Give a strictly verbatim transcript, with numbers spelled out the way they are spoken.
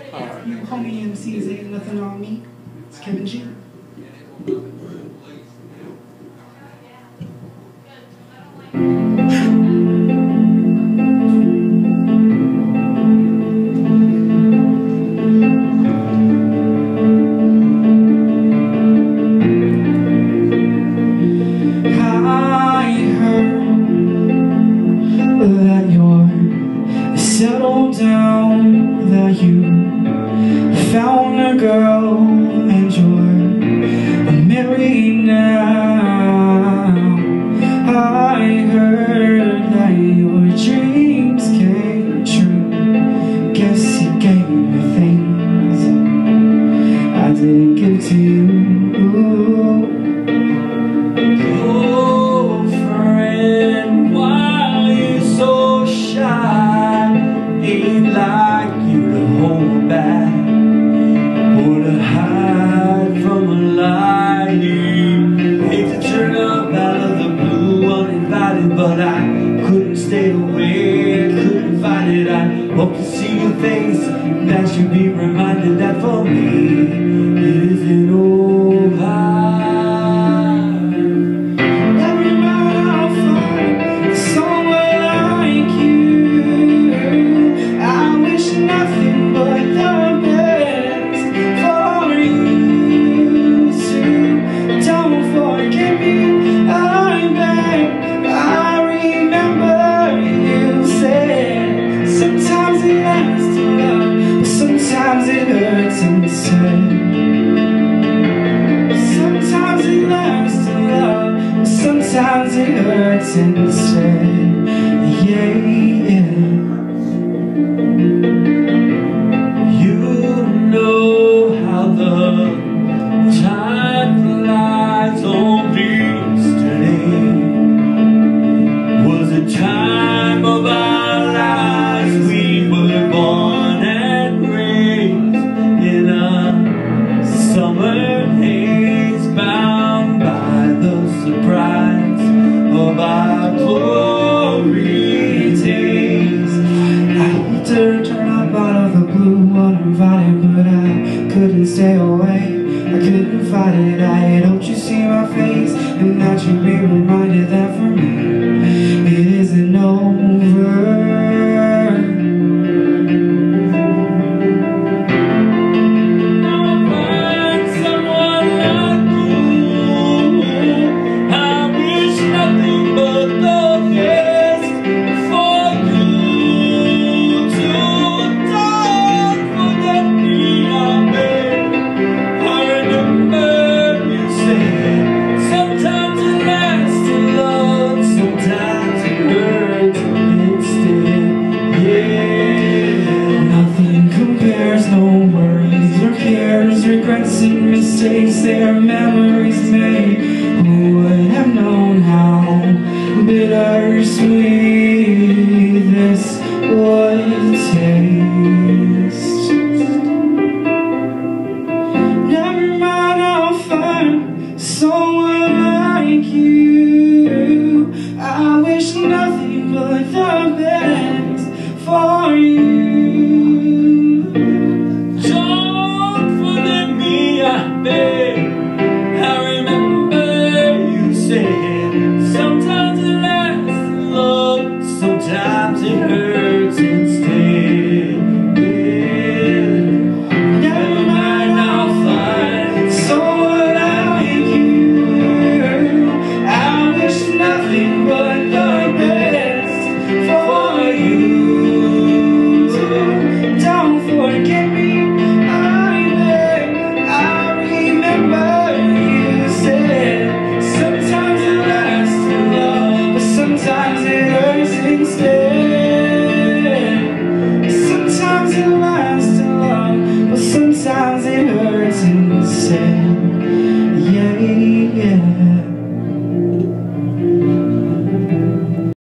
Alright. You call me M C, is ain't nothing on me. It's Kevin G. Settle down, that you found a girl and you're married now. I heard that your dreams came true. Guess you gave me things I didn't give to you. Oh, friend, why are you so shy? Ain't like you to hold back or to hide from a lie. Hate to turn up out of the blue uninvited, but I couldn't stay away, I couldn't fight it. I hope to see your face, that you'll be reminded that for me it isn't over. Sometimes it hurts inside. Sometimes it lasts to love. Sometimes it hurts inside. Yeah, yeah. You know how the time flies. Only yesterday was a time of our lives. We were born summer haze, bound by the surprise of our glory days. I hate to turn up out of the blue uninvited, but I couldn't stay away, I couldn't fight it. I hope you see my face and that you'll be reminded that for me it isn't over. Regrets and mistakes, they are memories made. Who would have known how bittersweet